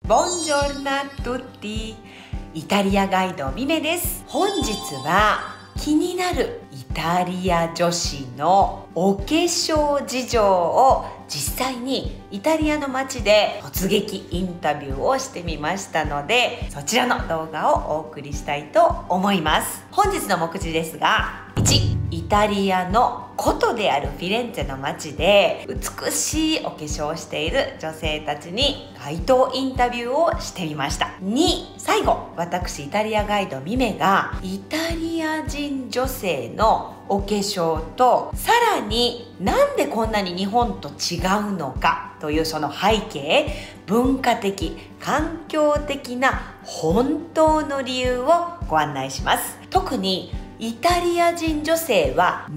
Buongiorno a tutti。イタリアガイドミメです。本日は気になるイタリア女子のお化粧事情を実際にイタリアの街で突撃インタビューをしてみましたので、そちらの動画をお送りしたいと思います。本日の目次ですが、1、イタリアの古都であるフィレンツェの街で美しいお化粧をしている女性たちに街頭インタビューをしてみました。2、最後、私イタリアガイドミメがイタリア人女性のお化粧と、さらになんでこんなに日本と違うのかというその背景、文化的、環境的な本当の理由をご案内します。特にイタリア人女性は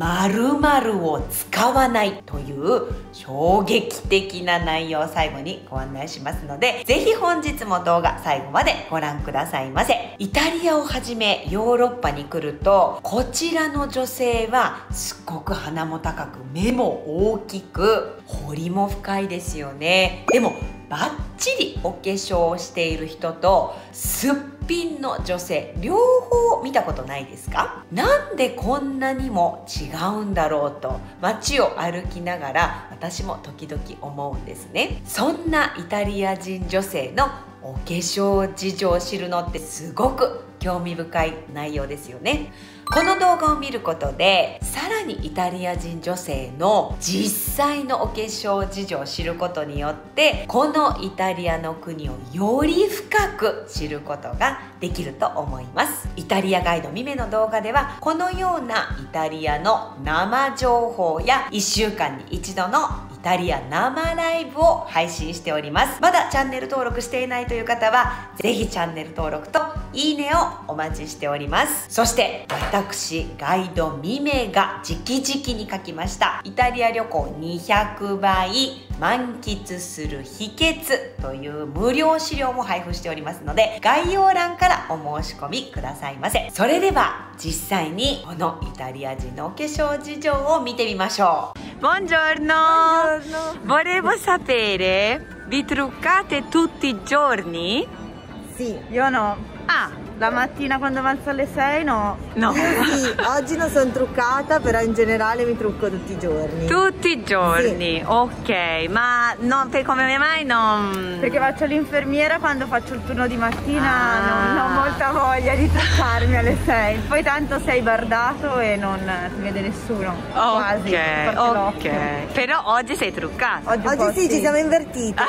〇〇を使わないという衝撃的な内容を最後にご案内しますので、ぜひ本日も動画最後までご覧くださいませ。イタリアをはじめヨーロッパに来ると、こちらの女性はすっごく鼻も高く、目も大きく、彫りも深いですよね。でもバッチリお化粧をしている人とすっぴんの女性、両方見たことないですか？なんでこんなにも違うんだろうと街を歩きながら私も時々思うんですね。そんなイタリア人女性のお化粧事情を知るのってすごく興味深い内容ですよね。この動画を見ることで、さらにイタリア人女性の実際のお化粧事情を知ることによって、このイタリアの国をより深く知ることができると思います。イタリアガイドミメの動画では、このようなイタリアの生情報や1週間に1度のイタリア生ライブを配信しております。まだチャンネル登録していないという方は、ぜひチャンネル登録といいねをお待ちしております。そして私ガイドミメが直々に書きましたイタリア旅行200倍満喫する秘訣という無料資料も配布しておりますので、概要欄からお申し込みくださいませ。それでは実際にこのイタリア人のお化粧事情を見てみましょう。Buongiorno! Volevo sapere, vi truccate tutti i giorni? Sì, io no. Ah, la mattina quando avanzo alle 6 no. No. Io sì, oggi non sono truccata, però in generale mi trucco tutti i giorni. Tutti i giorni, sì. Ok, ma non, come mai non... Perché faccio l'infermiera, quando faccio il turno di mattina non ho molta voglia di truccarmi alle 6. Poi tanto sei bardato e non ti vede nessuno. Quasi. Ok. Però oggi sei truccata. Oggi sì, ci siamo invertite.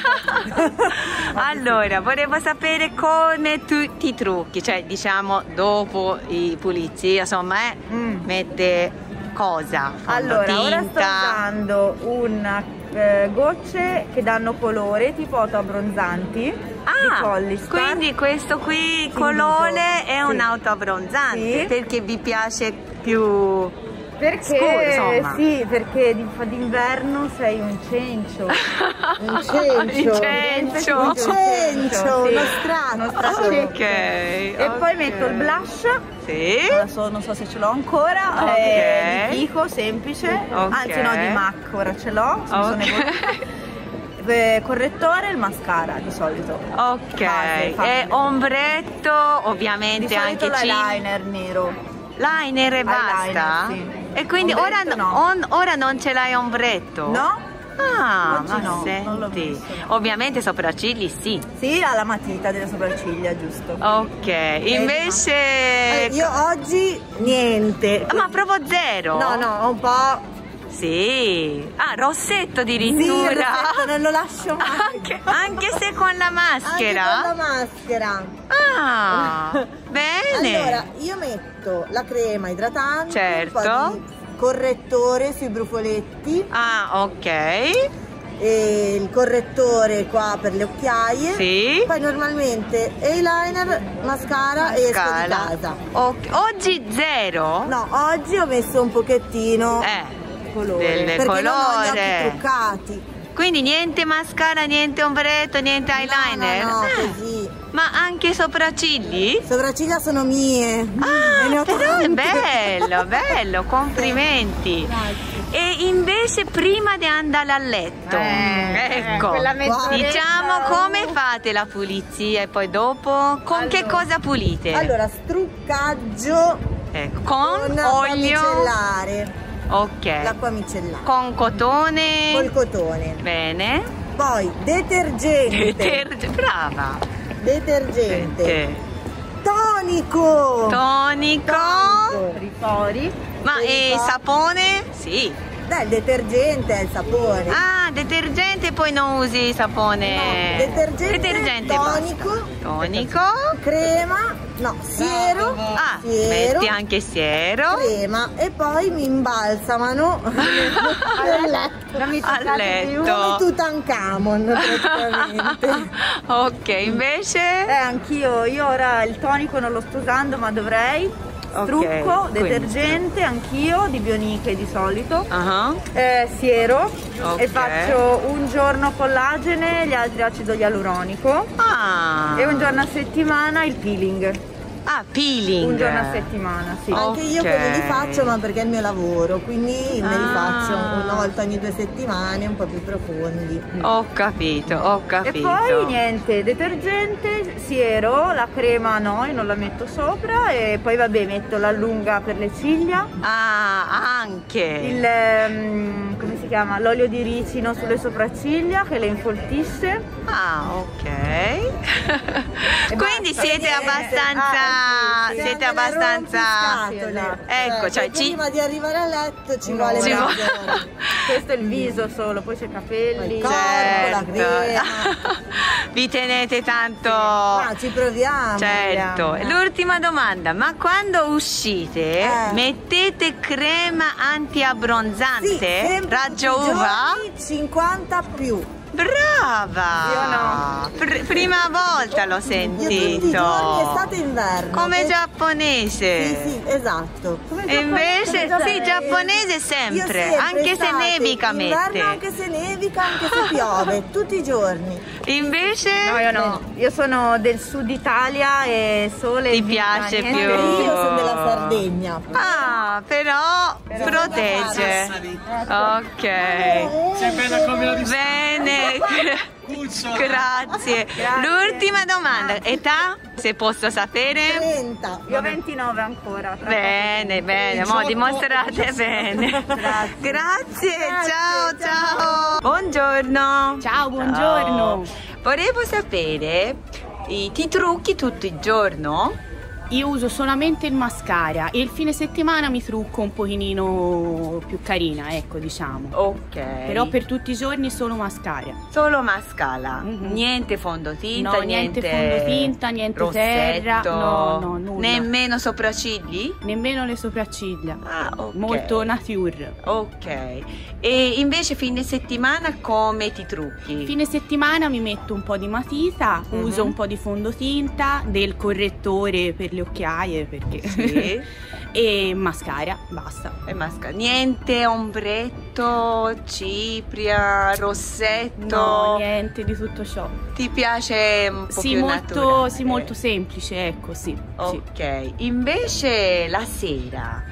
Allora, volevo sapere come tu ti trucchi, cioè diciamo dopo i pulizia, insomma, mette cosa? Allora, tinta. Ora sto usando gocce che danno colore, tipo autoabbronzanti di Collistar. Quindi questo qui, il colore, è un autoabbronzante, perché vi piace più... Perché scuro, sì, perché d'inverno sei un cencio. Un cencio, uno straccio. Ok. E poi metto il blush. Sì. Adesso non so se ce l'ho ancora. Di Kiko, semplice. Anzi no, di MAC ora ce l'ho. Correttore e il mascara di solito. Ok. E ombretto, ovviamente di solito anche l'eyeliner nero. Liner e basta? Sì. E quindi ora non ce l'hai ombretto? No. Ah, oggi ma no, senti, non l'ho visto, no. Ovviamente sopraccigli sì. Sì, alla matita delle sopracciglia, giusto. Ok, invece... Io oggi niente. Ma proprio zero? No, un po'... Sì. Ah, rossetto addirittura. Sì, rossetto, non lo lascio mai. Anche se con la maschera? Anche con la maschera. Ah, bene. Allora, io metto la crema idratante, certo, un po' di correttore sui brufoletti. Ah, ok. E il correttore qua per le occhiaie. Sì. Poi normalmente eyeliner, mascara e esco di casa. Oggi zero? No, oggi ho messo un pochettino colore, perché non ho gli occhi truccati. Quindi niente mascara, niente ombretto, niente eyeliner? No, così. Ma anche sopraccigli? Sopracciglia sono mie. Ah, però è bello, bello, complimenti. Grazie. E invece prima di andare a letto, ecco, quella mezz'oretta. diciamo come fate la pulizia e poi dopo con che cosa pulite? Allora, struccaggio Ecco, con acqua olio, micellare. ok, L'acqua micellare. con cotone, Col cotone. bene, Poi detergente. brava, Detergente. Tonico. tonico, Rifori. ma e Tonico. sapone? Sì. Beh, il detergente è il sapone. Ah, detergente, poi non usi sapone. No, detergente, basta. tonico. Crema, no, siero. Ah, siero, metti anche siero. crema e poi mi imbalsamano nel letto. Non mi A toccate più. letto. Come Tutankhamon praticamente. Ok, invece? Anch'io, io ora il tonico non lo sto usando, ma dovrei. Ok, Trucco, quindi detergente, anch'io, di Bioniche di solito. Ah, Siero, Ok. e faccio un giorno collagene, gli altri acido ialuronico. ah. E un giorno a settimana il peeling. Ah, peeling. Un giorno a settimana, sì. Anche io Ok. quelli li faccio, ma perché è il mio lavoro, quindi me li Ah. faccio una volta ogni 2 settimane, un po' più profondi. Ho capito, ho E capito. poi niente, detergente, siero, la crema no, io non la metto sopra, e poi vabbè metto l'allunga per le ciglia, Ah, anche. il come si chiama? L'olio di ricino sulle sopracciglia che le infoltisce. Ah, ok. Quindi basta, siete niente. abbastanza. Ah, sì, Siete Cioè, me ne abbastanza. rompi scatole. Ecco, cioè, prima di arrivare a letto ci vuole Ci vuole- mezz'ora. Questo è il viso solo, poi c'è i Poi capelli. il corpo, la crema. Vi tenete tanto. Ah, ci proviamo. Certo. L'ultima domanda, ma quando uscite mettete crema antiabbronzante? Sì, sempre Raggio tutti i uva? giorni, 50 più. Brava! Prima volta l'ho Io tutti i sentito. giorni, estate e inverno. Come E- giapponese. Sì, esatto. E invece sì, giapponese sempre, Io anche se estate, nevica inverno, mette. anche se nevica, anche se piove, tutti i giorni. Invece No, io no, io sono del sud Italia e sole. Ti e vita, piace niente più? di- Io sono della Sardegna. Ah, però protegge. Ok. Sei bella come la distanza. Bene. Cuccia. Grazie. L'ultima domanda, età? Se posso sapere? 30. Io ho 29 ancora. tra Bene, bene, mo dimostrate bene. Grazie, ciao, ciao. Buongiorno. Ciao, buongiorno. Volevo sapere, ti trucchi tutto il giorno? Io uso solamente il mascara e il fine settimana mi trucco un pochino più carina, ecco, diciamo. Ok. Però per tutti i giorni solo mascara. Solo mascara, Mhm. niente fondotinta, No, niente fondotinta, niente terra, rossetto, no, nulla. nemmeno sopraccigli? Nemmeno le sopracciglia. Ah, ok. Molto nature. Ok. E invece fine settimana come ti trucchi? Fine settimana mi metto un po' di matita, Mhm. uso un po' di fondotinta, del correttore per le occhiaie perché Sì. e mascara, basta. E mascara. Niente ombretto, cipria, rossetto. No, niente di tutto ciò. Ti piace un po' Sì, più molto, naturale? sì, molto semplice, ecco, sì. Sì. Ok. Invece la sera,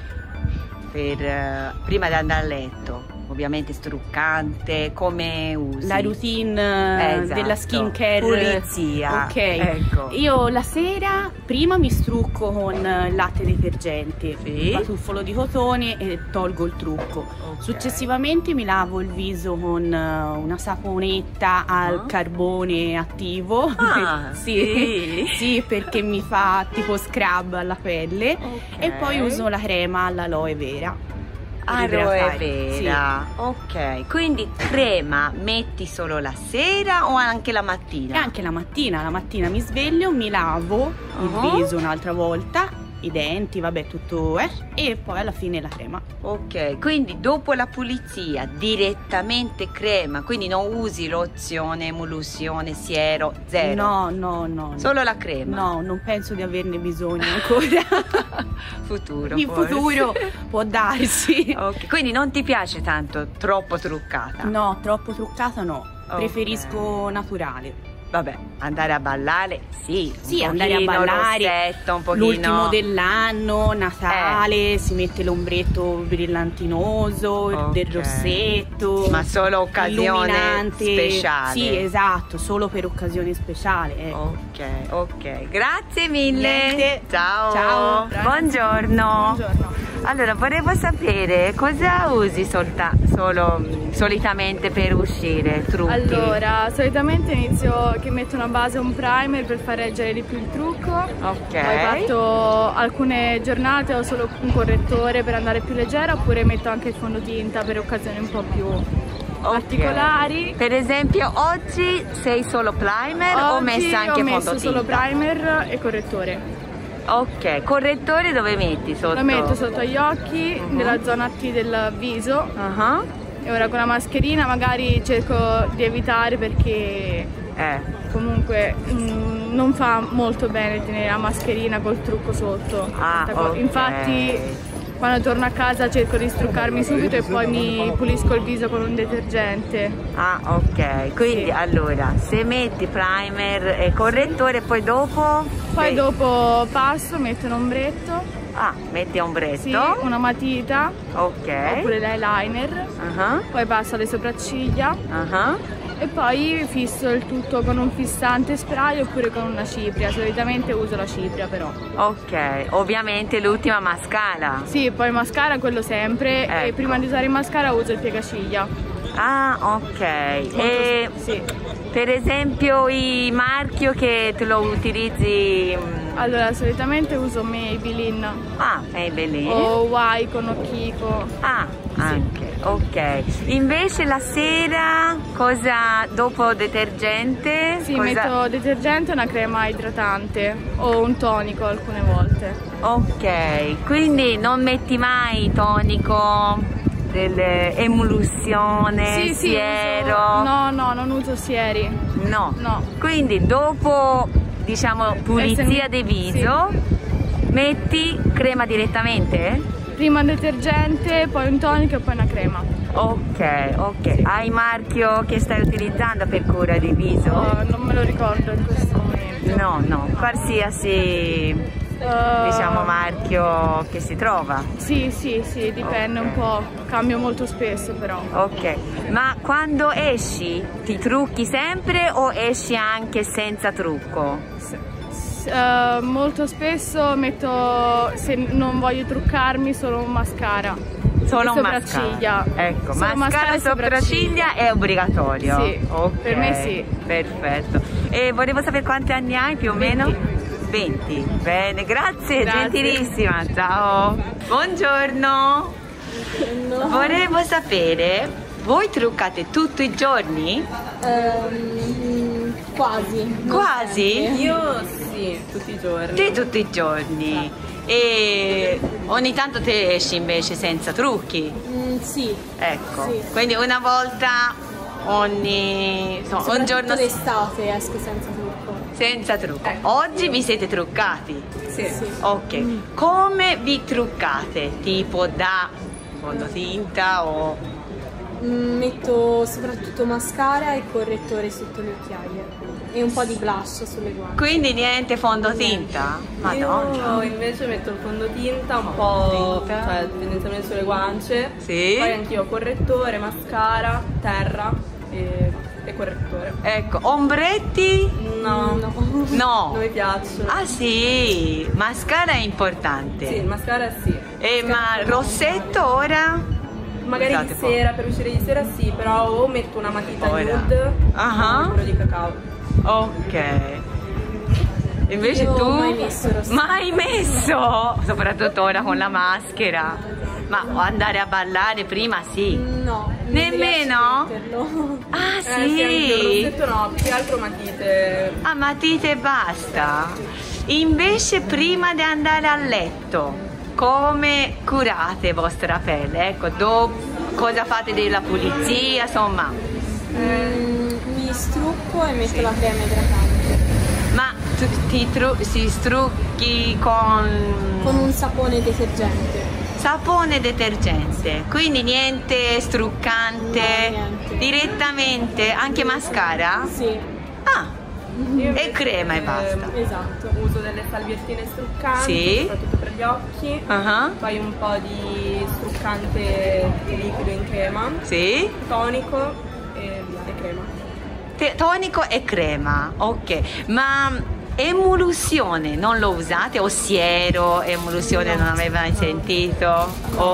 prima di andare a letto, ovviamente struccante, come usi? La routine Esatto. della skincare. Pulizia. Ok. Ecco. Io la sera prima mi strucco con latte detergente, Sì. batuffolo di cotone e tolgo il trucco. Ok. Successivamente mi lavo il viso con una saponetta al Ah. carbone attivo. Ah, sì. Sì, perché mi fa tipo scrub alla pelle. Ok. E poi uso la crema all'aloe vera. per Aloe idratare. Sì. vera. Ok. Quindi crema metti solo la sera o anche la mattina? E anche la mattina mi sveglio, mi lavo il Uh-huh. viso un'altra volta, i denti, vabbè tutto, e poi alla fine la crema. Ok, quindi dopo la pulizia direttamente crema, quindi non usi lozione, emulsione, siero, zero. No. Solo la crema. No, non penso di averne bisogno ancora. Futuro. In forse. futuro può darsi. Ok, quindi non ti piace tanto troppo truccata? No, troppo truccata no. Ok. Preferisco naturale. Vabbè, andare a ballare, sì, Sì, un andare a pochino, ballare, rossetto, un pochino. l'ultimo dell'anno, Natale, si mette l'ombretto brillantinoso, del Ok. rossetto. Ma solo occasione illuminante. speciale. Sì, esatto, solo per occasioni speciali. Ok, ok. Grazie mille. Niente. Ciao. Ciao. Buongiorno. Buongiorno. Allora, volevo sapere cosa usi solitamente per uscire, trucchi? Allora, solitamente inizio che metto una base, un primer per far reggere di più il trucco. Ok. Poi fatto alcune giornate ho solo un correttore per andare più leggera, oppure metto anche il fondotinta per occasioni un po' più particolari. Per esempio, oggi sei solo primer o Oggi messa anche ho messo fondotinta? solo primer e correttore. Ok, correttore dove metti sotto? Lo metto sotto agli occhi, nella zona T del viso. Ah, E ora con la mascherina magari cerco di evitare perché comunque non fa molto bene tenere la mascherina col trucco sotto. Ah, ok. Infatti quando torno a casa cerco di struccarmi subito e poi mi pulisco il viso con un detergente. Ah, ok. Quindi Sì. allora, se metti primer e correttore, poi dopo? Poi dopo passo, metto un ombretto, Ah, metti ombretto. sì, una matita Ok. oppure l'eyeliner, Ah, poi passo alle sopracciglia ah. e poi fisso il tutto con un fissante spray oppure con una cipria. Solitamente uso la cipria però. Ok, ovviamente l'ultima mascara. Sì, poi il mascara quello sempre e Ecco. prima di usare il mascara uso il piegaciglia. Ah, ok. E Sì. per esempio i marchio che te lo utilizzi? Allora, solitamente uso Maybelline Ah, Maybelline. o Y con Okiko. Ah, anche, ok. Invece la sera cosa dopo detergente? Sì, cosa... metto detergente e una crema idratante o un tonico alcune volte. Ok, quindi non metti mai tonico, dell'emulsione, Sì, siero? No, non uso sieri. No. No. Quindi dopo, diciamo, pulizia Sì. del viso, metti crema direttamente? Prima un detergente, poi un tonico e poi una crema. Ok, ok. Hai marchio che stai utilizzando per cura di viso? Non me lo ricordo in questo momento. No, qualsiasi diciamo marchio che si trova. Sì, dipende un po', cambio molto spesso però. Ok, ma quando esci ti trucchi sempre o esci anche senza trucco? Molto spesso metto, se non voglio truccarmi, solo un mascara. Solo e un sopracciglia. mascara. Ecco, Solo mascara e sopracciglia è obbligatorio? Sì, Ok, per me sì. Perfetto. E volevo sapere quanti anni hai più o meno? 20. Bene, grazie, Grazie. gentilissima. Ciao. Buongiorno. Volevo sapere, voi truccate tutti i giorni? Quasi. Quasi? Io sì, tutti i giorni. Te tutti i giorni. E ogni tanto te esci invece senza trucchi? Sì. Ecco. Sì. Quindi una volta ogni... insomma, un giorno d'estate esco senza trucco. senza trucco. Oggi vi siete truccati? Sì. Ok. Come vi truccate? Tipo da fondotinta o... Metto soprattutto mascara e correttore sotto le occhiaie e un po' di blush sulle guance. Quindi niente fondotinta? Madonna. Io invece metto il fondotinta un po', cioè tendenzialmente sulle guance. Sì. Poi anch'io correttore, mascara, terra e correttore. Ecco, ombretti? No, No. non mi piace. Ah sì, mascara è importante. Sì, il mascara sì. E ma rossetto ora? Magari Scusate, di poi. sera, per uscire di sera sì, però o metto una matita Ora. nude Ah. o quello di cacao. Ok. Invece Io tu? mai messo rossetto. Mai messo! Soprattutto ora con la maschera. Ma andare a ballare prima sì. No. mi Nemmeno? piace metterlo. Ah Sì, anche il sì! rossetto no, più che altro matite. Ah, matite e basta. Invece prima di andare a letto, come curate vostra pelle? Ecco, cosa fate della pulizia, insomma. Mi strucco e metto la crema idratante Ma si strucchi con con un sapone detergente. sapone detergente, quindi niente struccante, No, niente. direttamente, anche mascara? Sì. Ah, Io crema e basta. Esatto, uso delle salviettine struccanti, Sì. soprattutto per gli occhi. Poi un po' di struccante liquido in crema. Sì. Tonico e crema. Tonico e crema, ok. Ma emulsione non lo usate? O siero, emulsione non avevo mai sentito?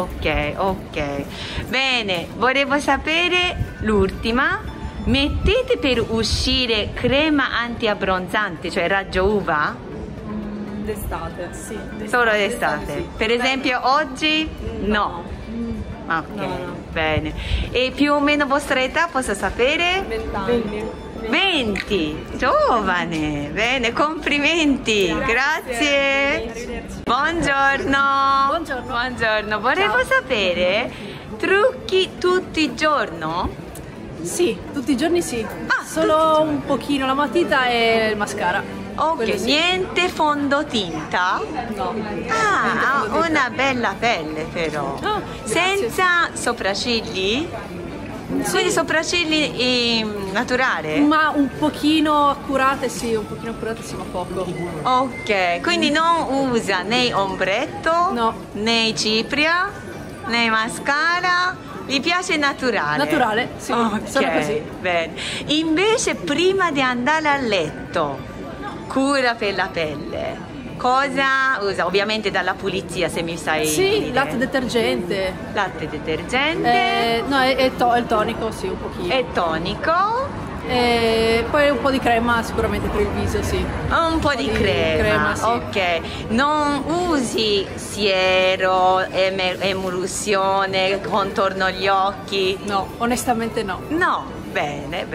Ok. Bene, volevo sapere l'ultima. Mettete per uscire crema antiabbronzante, cioè raggio uva? D'estate, sì. Solo d'estate. Sì. Per esempio oggi? No. Ok, No. bene. E più o meno vostra età posso sapere? 20 anni. 20, giovane, bene, complimenti, grazie. Arrivederci. Buongiorno. Buongiorno, volevo sapere, trucchi tutti i giorni? Sì, tutti i giorni sì. Solo un pochino la matita e il mascara. Ok, Quello sì. niente fondotinta? No. Ah, ha una bella pelle però. Grazie. Senza sopraccigli? Quindi sopraccigli naturali? Ma un pochino accurate sì, ma poco. Ok, quindi non usa né ombretto, No. né cipria, né mascara. Mi piace naturale. Naturale, sì, sono così. Bene. Invece prima di andare a letto, cura per la pelle, cosa usa? Ovviamente dalla pulizia, se mi sai Sì, dire. latte detergente. Latte detergente. No, è il tonico, sì, un pochino. E tonico. Poi un po' di crema sicuramente per il viso, sì. Un po' di crema, sì. ok. Non usi siero, emulsione, contorno agli occhi? No, onestamente no. No, bene.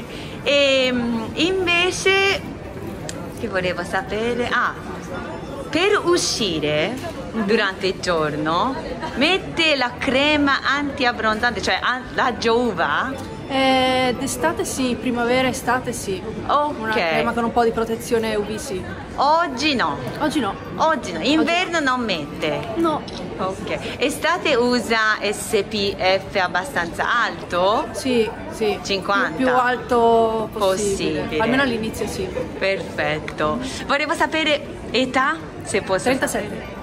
E invece, che volevo sapere? Per uscire durante il giorno, mette la crema antiabbronzante, cioè raggio uva? D'estate sì, primavera, estate sì. Ok. Una crema con un po' di protezione UV sì. Oggi no. Oggi no. Inverno non mette? No. Ok. Estate usa SPF abbastanza alto? Sì. 50? Più alto Possibile. possibile. Almeno all'inizio sì. Perfetto. Volevo sapere età, se posso. 37.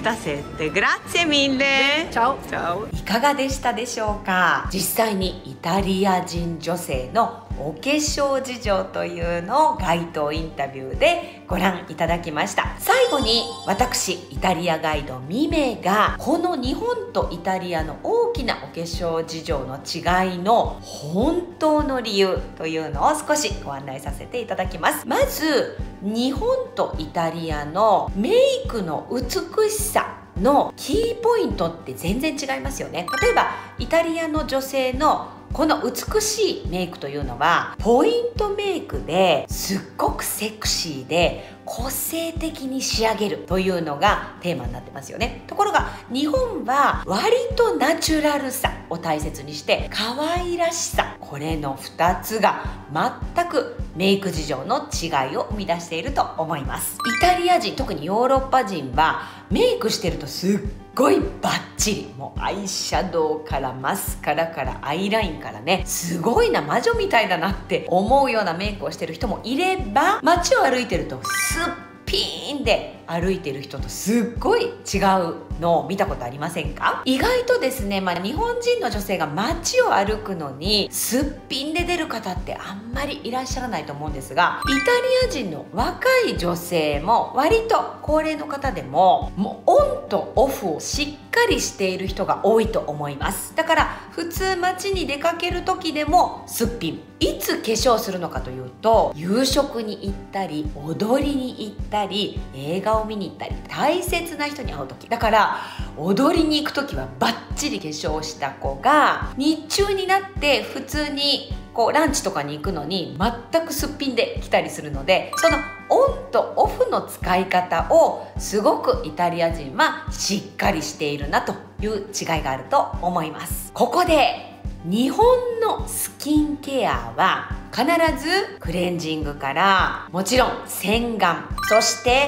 37. Grazie mille. Ciao. いかがでしたでしょうか。実際にイタリア人女性のお化粧事情というのを街頭インタビューでご覧いただきました。最後に私イタリアガイドミメがこの日本とイタリアの大きなお化粧事情の違いの本当の理由というのを少しご案内させていただきます。まず日本とイタリアのメイクの美しさのキーポイントって全然違いますよね。例えばイタリアの女性のこの美しいメイクというのはポイントメイクですっごくセクシーで個性的に仕上げるというのがテーマになってますよね。ところが日本は割とナチュラルさを大切にして可愛らしさ、これの2つが全くメイク事情の違いを生み出していると思います。イタリア人、特にヨーロッパ人はメイクしてるとすっごいバッチリ、もうアイシャドウからマスカラからアイラインからね、すごいな、魔女みたいだなって思うようなメイクをしてる人もいれば、街を歩いてるとすっピーンで歩いてる人とすっごい違うのを見たことありませんか？意外とですね、日本人の女性が街を歩くのにすっぴんで出る方ってあんまりいらっしゃらないと思うんですが、イタリア人の若い女性も割と高齢の方でももうオンとオフをしっかりしている人が多いと思います。だから普通街に出かける時でもすっぴん。いつ化粧するのかというと、夕食に行ったり踊りに行ったり映画を見に行ったり大切な人に会う時だから、踊りに行く時はバッチリ化粧した子が日中になって普通にランチとかに行くのに全くすっぴんで来たりするので、そのオンとオフの使い方をすごくイタリア人はしっかりしているなという違いがあると思います。ここで日本のスキンケアは必ずクレンジングからもちろん洗顔、そして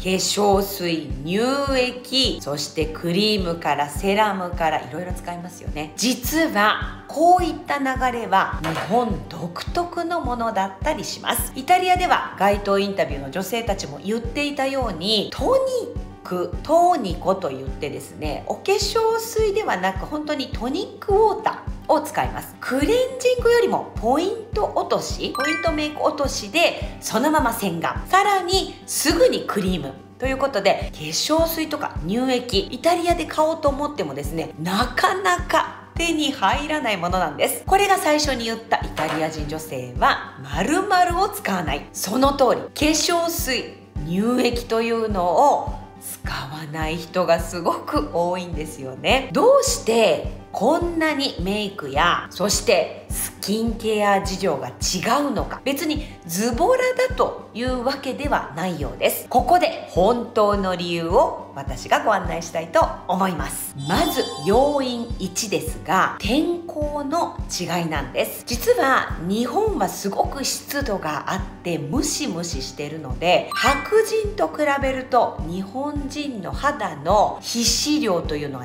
粧水、乳液、そしてクリームからセラムからいろいろ使いますよね。実はこういった流れは日本独特のものだったりします。イタリアでは街頭インタビューの女性たちも言っていたように、トーニコと言ってですね、お化粧水ではなく本当にトニックウォーターを使います。クレンジングよりもポイント落とし、ポイントメイク落としでそのまま洗顔、さらにすぐにクリームということで、化粧水とか乳液、イタリアで買おうと思ってもですね、なかなか手に入らないものなんです。これが最初に言ったイタリア人女性は〇〇を使わない。その通り、化粧水、乳液というのを使わない人がすごく多いんですよね。どうしてこんなにメイクや、そしてスキンケア事情が違うのか。別にズボラだというわけではないようです。ここで本当の理由を私がご案内したいと思います。まず要因1ですが、天候の違いなんです。実は日本はすごく湿度があってムシムシしてるので、白人と比べると日本人の肌の皮脂量というのは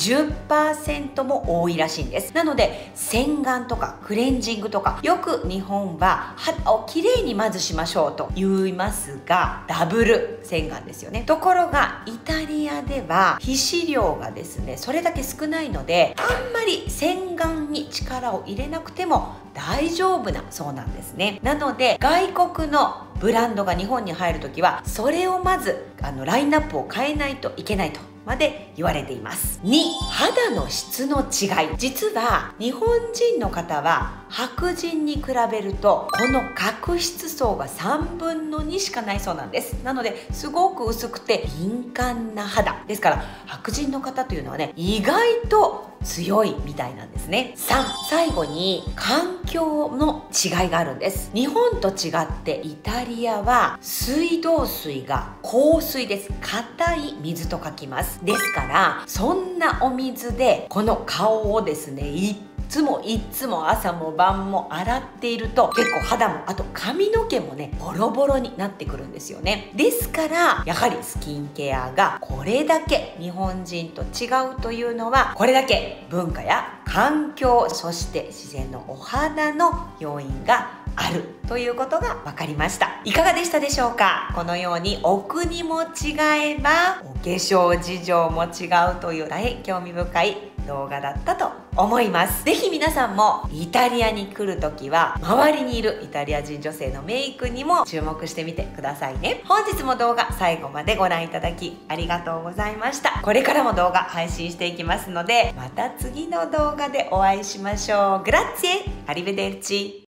20% も多いらしいんです。なので洗顔とかクレンジングとか、よく日本は肌をきれいにまずしましょうと言いますが、ダブル洗顔ですよね。ところがイタリアでは皮脂量がですねそれだけ少ないので、あんまり洗顔に力を入れなくても大丈夫なそうなんですね。なので外国のブランドが日本に入るときは、それをまずラインナップを変えないといけないとまで言われています。2、肌の質の違い。実は日本人の方は白人に比べるとこの角質層が3分の2しかないそうなんです。なのですごく薄くて敏感な肌ですから、白人の方というのはね、意外と強いみたいなんですね。3、最後に環境の違いがあるんです。日本と違ってイタリアは水道水が硬水です。硬い水と書きます。ですからそんなお水でこの顔をですねいつも朝も晩も洗っていると、結構肌も、あと髪の毛もねボロボロになってくるんですよね。ですからやはりスキンケアがこれだけ日本人と違うというのは、これだけ文化や環境、そして自然のお肌の要因があるということが分かりました。いかがでしたでしょうか。このようにお国も違えばお化粧事情も違うという大変興味深い動画だったと思います。ぜひ皆さんもイタリアに来るときは周りにいるイタリア人女性のメイクにも注目してみてくださいね。本日も動画最後までご覧いただきありがとうございました。これからも動画配信していきますので、また次の動画でお会いしましょう。グラッツィエ、アリベデルチ。